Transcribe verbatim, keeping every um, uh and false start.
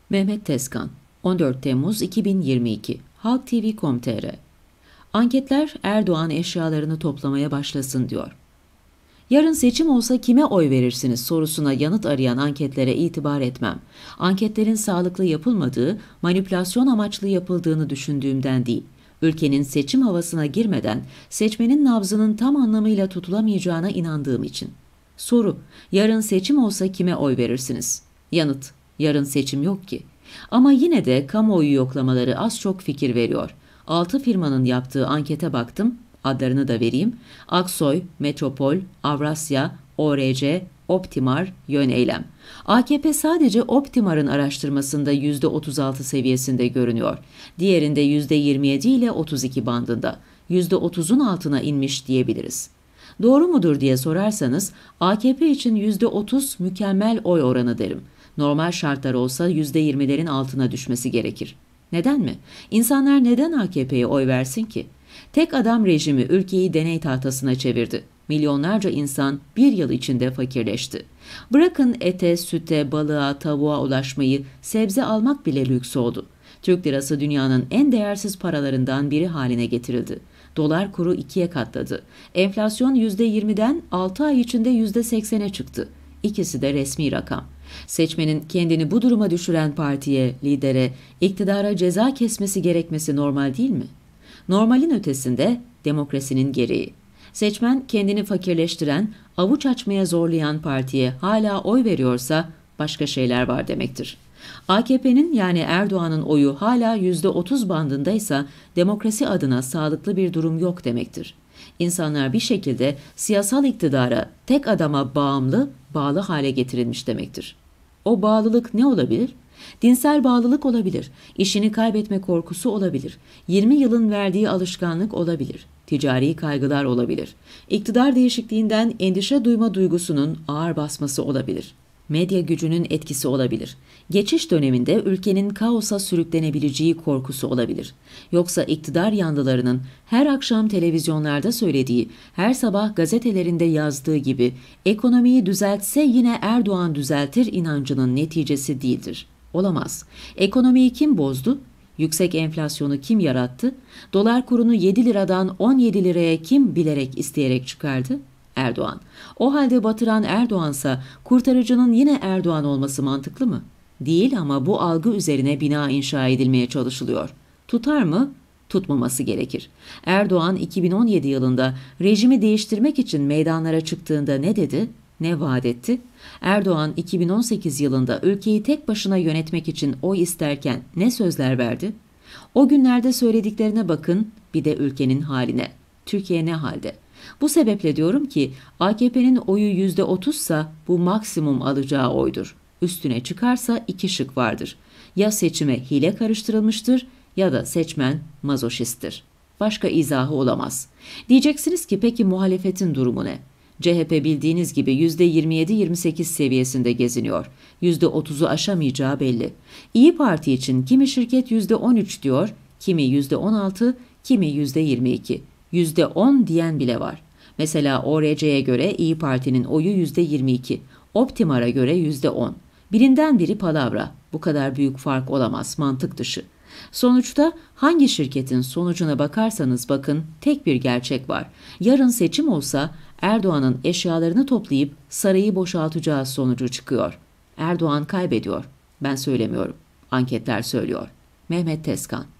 Mehmet Tezkan, on dört Temmuz iki bin yirmi iki, Halk T V nokta com nokta tr. Anketler Erdoğan eşyalarını toplamaya başlasın diyor. Yarın seçim olsa kime oy verirsiniz sorusuna yanıt arayan anketlere itibar etmem. Anketlerin sağlıklı yapılmadığı, manipülasyon amaçlı yapıldığını düşündüğümden değil, ülkenin seçim havasına girmeden seçmenin nabzının tam anlamıyla tutulamayacağına inandığım için. Soru: yarın seçim olsa kime oy verirsiniz? Yanıt: yarın seçim yok ki. Ama yine de kamuoyu yoklamaları az çok fikir veriyor. Altı firmanın yaptığı ankete baktım, adlarını da vereyim: Aksoy, Metropol, Avrasya, O R C, Optimar, Yöneylem. A K P sadece Optimar'ın araştırmasında yüzde otuz altı seviyesinde görünüyor. Diğerinde yüzde yirmi yedi ile otuz iki bandında. yüzde otuzun altına inmiş diyebiliriz. Doğru mudur diye sorarsanız A K P için yüzde otuz mükemmel oy oranı derim. Normal şartlar olsa yüzde yirmilerin altına düşmesi gerekir. Neden mi? İnsanlar neden A K P'ye oy versin ki? Tek adam rejimi ülkeyi deney tahtasına çevirdi. Milyonlarca insan bir yıl içinde fakirleşti. Bırakın ete, süte, balığa, tavuğa ulaşmayı, sebze almak bile lüks oldu. Türk lirası dünyanın en değersiz paralarından biri haline getirildi. Dolar kuru ikiye katladı. Enflasyon yüzde yirmiden altı ay içinde yüzde seksene çıktı. İkisi de resmi rakam. Seçmenin kendini bu duruma düşüren partiye, lidere, iktidara ceza kesmesi gerekmesi normal değil mi? Normalin ötesinde demokrasinin gereği. Seçmen kendini fakirleştiren, avuç açmaya zorlayan partiye hala oy veriyorsa başka şeyler var demektir. A K P'nin yani Erdoğan'ın oyu hala yüzde otuz bandındaysa demokrasi adına sağlıklı bir durum yok demektir. İnsanlar bir şekilde siyasal iktidara, tek adama bağımlı, bağlı hale getirilmiş demektir. O bağlılık ne olabilir? Dinsel bağlılık olabilir, işini kaybetme korkusu olabilir, yirmi yılın verdiği alışkanlık olabilir, ticari kaygılar olabilir, iktidar değişikliğinden endişe duyma duygusunun ağır basması olabilir. Medya gücünün etkisi olabilir. Geçiş döneminde ülkenin kaosa sürüklenebileceği korkusu olabilir. Yoksa iktidar yanlılarının her akşam televizyonlarda söylediği, her sabah gazetelerinde yazdığı gibi ekonomiyi düzeltse yine Erdoğan düzeltir inancının neticesi değildir. Olamaz. Ekonomiyi kim bozdu? Yüksek enflasyonu kim yarattı? Dolar kurunu yedi liradan on yedi liraya kim bilerek isteyerek çıkardı? Erdoğan. O halde batıran Erdoğansa kurtarıcının yine Erdoğan olması mantıklı mı? Değil, ama bu algı üzerine bina inşa edilmeye çalışılıyor. Tutar mı? Tutmaması gerekir. Erdoğan iki bin on yedi yılında rejimi değiştirmek için meydanlara çıktığında ne dedi, ne vaat etti? Erdoğan iki bin on sekiz yılında ülkeyi tek başına yönetmek için oy isterken ne sözler verdi? O günlerde söylediklerine bakın, bir de ülkenin haline. Türkiye ne halde? Bu sebeple diyorum ki A K P'nin oyu yüzde otuzsa bu maksimum alacağı oydur. Üstüne çıkarsa iki şık vardır. Ya seçime hile karıştırılmıştır ya da seçmen mazoşisttir. Başka izahı olamaz. Diyeceksiniz ki peki muhalefetin durumu ne? C H P bildiğiniz gibi yüzde yirmi yedi yirmi sekiz seviyesinde geziniyor. yüzde otuzu aşamayacağı belli. İyi Parti için kimi şirket yüzde on üç diyor, kimi yüzde on altı, kimi yüzde yirmi iki. yüzde on diyen bile var. Mesela O R C'ye göre İyi Parti'nin oyu yüzde yirmi iki, Optimar'a göre yüzde on. Birinden biri palavra. Bu kadar büyük fark olamaz, mantık dışı. Sonuçta hangi şirketin sonucuna bakarsanız bakın tek bir gerçek var. Yarın seçim olsa Erdoğan'ın eşyalarını toplayıp sarayı boşaltacağı sonucu çıkıyor. Erdoğan kaybediyor. Ben söylemiyorum. Anketler söylüyor. Mehmet Tezkan.